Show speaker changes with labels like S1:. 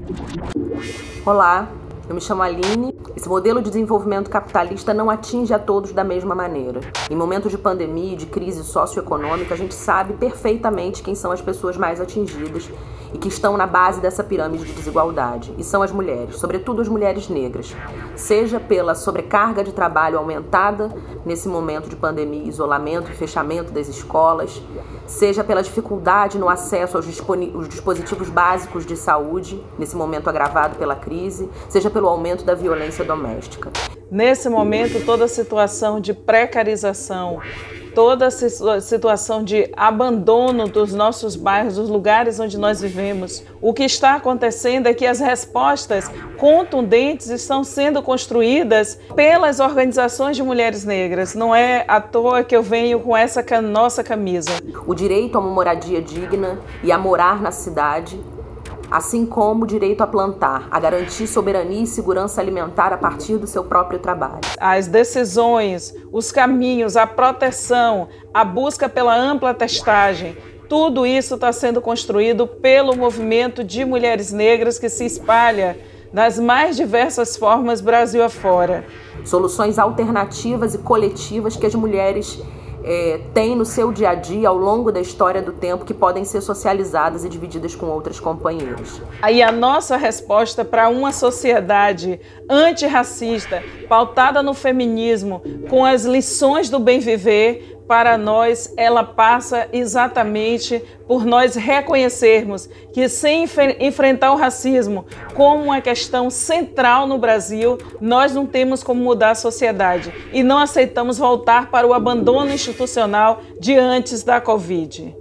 S1: Olá, eu me chamo Aline. Esse modelo de desenvolvimento capitalista não atinge a todos da mesma maneira. Em momentos de pandemia e de crise socioeconômica, a gente sabe perfeitamente quem são as pessoas mais atingidas e que estão na base dessa pirâmide de desigualdade. E são as mulheres, sobretudo as mulheres negras. Seja pela sobrecarga de trabalho aumentada nesse momento de pandemia, isolamento e fechamento das escolas, seja pela dificuldade no acesso aos dispositivos básicos de saúde, nesse momento agravado pela crise, seja pelo aumento da violência doméstica.
S2: Nesse momento, toda a situação de precarização, toda a situação de abandono dos nossos bairros, dos lugares onde nós vivemos, o que está acontecendo é que as respostas contundentes estão sendo construídas pelas organizações de mulheres negras. Não é à toa que eu venho com essa nossa camisa.
S1: O direito a uma moradia digna e a morar na cidade, assim como o direito a plantar, a garantir soberania e segurança alimentar a partir do seu próprio trabalho.
S2: As decisões, os caminhos, a proteção, a busca pela ampla testagem, tudo isso está sendo construído pelo movimento de mulheres negras que se espalha nas mais diversas formas Brasil afora.
S1: Soluções alternativas e coletivas que as mulheres têm no seu dia a dia ao longo da história do tempo, que podem ser socializadas e divididas com outras companheiras.
S2: Aí a nossa resposta para uma sociedade antirracista, pautada no feminismo, com as lições do bem viver, para nós ela passa exatamente por nós reconhecermos que sem enfrentar o racismo como uma questão central no Brasil, nós não temos como mudar a sociedade e não aceitamos voltar para o abandono institucional de antes da Covid.